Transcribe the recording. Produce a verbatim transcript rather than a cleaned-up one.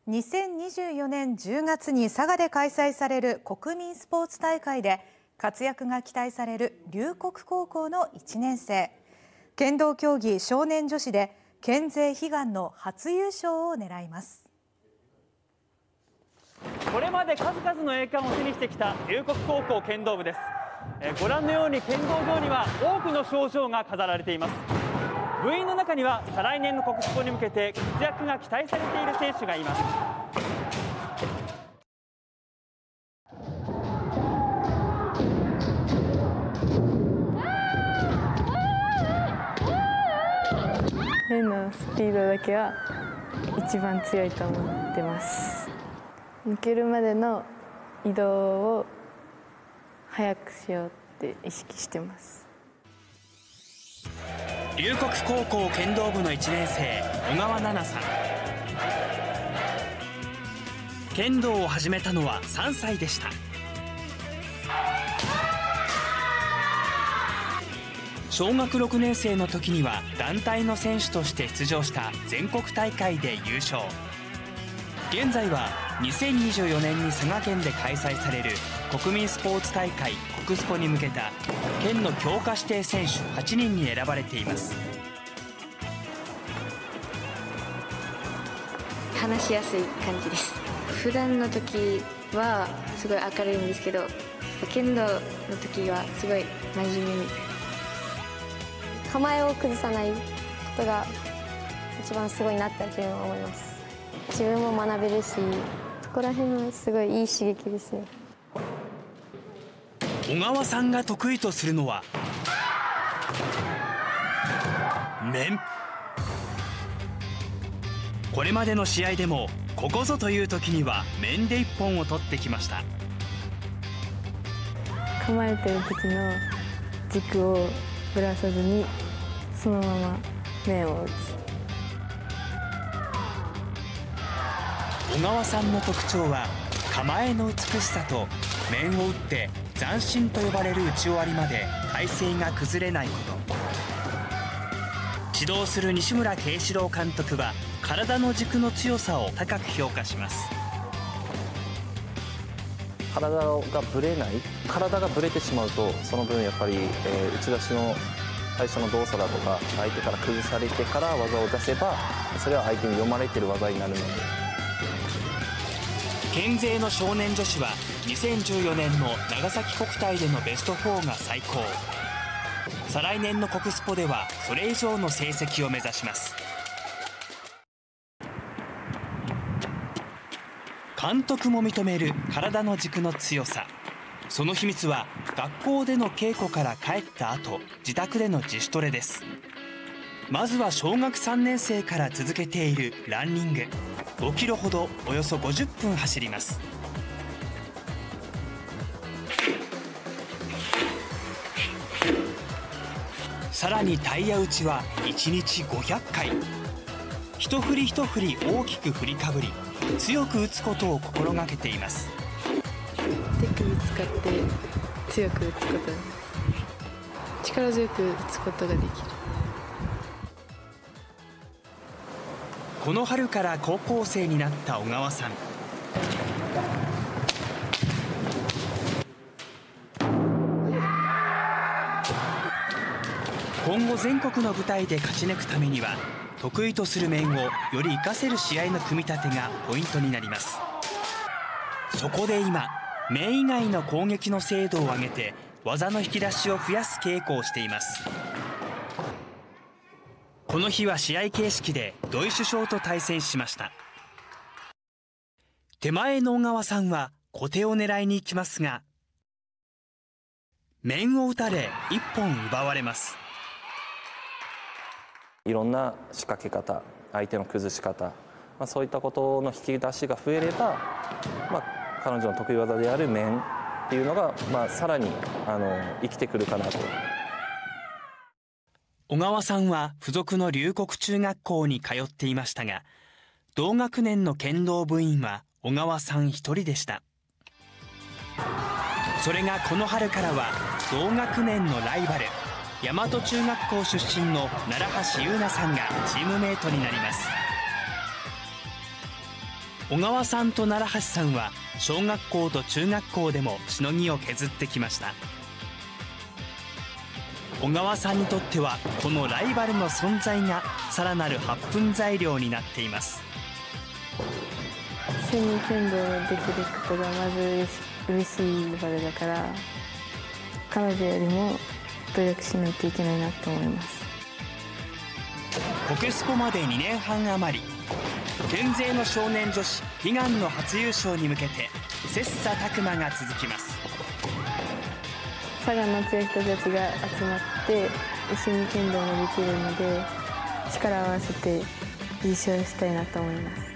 にせんにじゅうよねんじゅうがつに佐賀で開催される国民スポーツ大会で活躍が期待される龍谷高校のいちねんせい。剣道競技少年女子で県勢悲願の初優勝を狙います。 これまで数々の栄冠を手にしてきた龍谷高校剣道部です。えご覧のように剣道場には多くの賞状が飾られています。部員の中には再来年の国スポに向けて活躍が期待されている選手がいます。 麺のスピードだけは一番強いと思ってます。抜けるまでの移動を速くしようって意識してます。 龍谷高校剣道部のいちねんせい、小川奈々さん。剣道を始めたのはさんさいでした。小学ろくねんせいの時には団体の選手として出場した全国大会で優勝。現在はにせんにじゅうよねんに佐賀県で開催される国民スポーツ大会国スポに向けた県の強化指定選手はちにんに選ばれています。 話しやすい感じです。普段の時はすごい明るいんですけど、剣道の時はすごい真面目みたいな。 構えを崩さないことが一番すごいなって自分は思います。自分も学べるし、そこら辺はすごいいい刺激ですね。 小川さんが得意とするのは面。これまでの試合でもここぞという時には面で一本を取ってきました。 構えてる時の軸をぶらさずにそのまま面を打つ。 小川さんの特徴は構えの美しさと面を打って斬新と呼ばれる打ち終わりまで体勢が崩れないこと。指導する西村慶志郎監督は体の軸の強さを高く評価します。 体がぶれない、体がぶれてしまうとその分やっぱり、えー、打ち出しの最初の動作だとか相手から崩されてから技を出せばそれは相手に読まれている技になるので。 県勢の少年女子はにせんじゅうよねんの長崎国体でのベストよんが最高。再来年の国スポではそれ以上の成績を目指します。監督も認める体の軸の強さ。その秘密は学校での稽古から帰った後自宅での自主トレです。まずは小学さんねんせいから続けているランニング。ごキロほどおよそごじゅっぷん走ります。さらにタイヤ打ちはいちにちごひゃっかい。一振り一振り大きく振りかぶり強く打つことを心がけています。 手首使って強く打つこと、力強く打つことができる。 この春から高校生になった小川さん。今後全国の舞台で勝ち抜くためには得意とする面をより活かせる試合の組み立てがポイントになります。そこで今面以外の攻撃の精度を上げて技の引き出しを増やす稽古をしています。この日は試合形式で土井主将と対戦しました。手前の小川さんは小手を狙いに行きますが面を打たれ一本奪われます。 いろんな仕掛け方、相手の崩し方、まあ、そういったことの引き出しが増えれば、まあ、彼女の得意技である面っていうのが、まあ、さらにあの生きてくるかなと。 小川さんは付属の龍谷中学校に通っていましたが同学年の剣道部員は小川さん一人でした。それがこの春からは同学年のライバル大和中学校出身の楢橋優奈さんがチームメートになります。 小川さんと奈良橋さんは小学校と中学校でもしのぎを削ってきました。小川さんにとってはこのライバルの存在がさらなる発奮材料になっています。 一緒に剣道できることがまず嬉しいライバルだから、彼女よりも努力しないといけないなと思います。 コケスポまでにねんはん余り、県勢の少年女子悲願の初優勝に向けて切磋琢磨が続きます。 佐賀の強い人たちが集まって一緒に剣道もできるので、力を合わせて優勝したいなと思います。